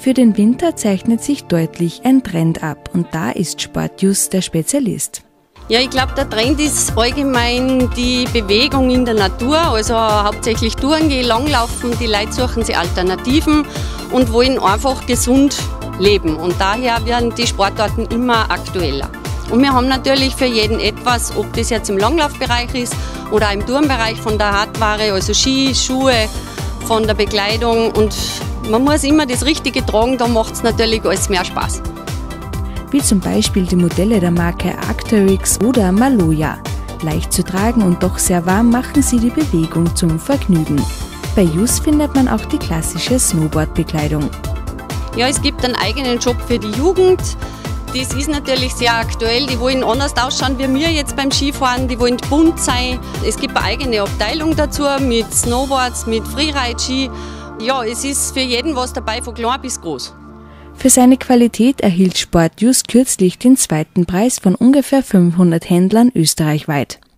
Für den Winter zeichnet sich deutlich ein Trend ab und da ist Sport-Just der Spezialist. Ja, ich glaube, der Trend ist allgemein die Bewegung in der Natur, also hauptsächlich Touren gehen, Langlaufen. Die Leute suchen sich Alternativen und wollen einfach gesund leben und daher werden die Sportarten immer aktueller. Und wir haben natürlich für jeden etwas, ob das jetzt im Langlaufbereich ist oder auch im Tourenbereich, von der Hardware, also Ski, Schuhe, von der Bekleidung, und man muss immer das Richtige tragen, da macht es natürlich alles mehr Spaß. Wie zum Beispiel die Modelle der Marke Arc'teryx oder Maloja. Leicht zu tragen und doch sehr warm machen sie die Bewegung zum Vergnügen. Bei Just findet man auch die klassische Snowboard-Bekleidung. Ja, es gibt einen eigenen Shop für die Jugend. Das ist natürlich sehr aktuell. Die wollen anders ausschauen wie wir jetzt beim Skifahren. Die wollen bunt sein. Es gibt eine eigene Abteilung dazu mit Snowboards, mit Freeride-Ski. Ja, es ist für jeden was dabei, von klein bis groß. Für seine Qualität erhielt Sport-Just kürzlich den 2. Preis von ungefähr 500 Händlern österreichweit.